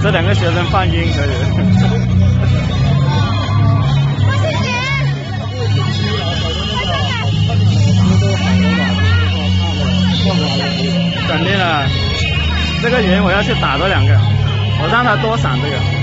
这2个学生放音可以。肯定的，这个鱼我要去打这2个，我让他多闪这个。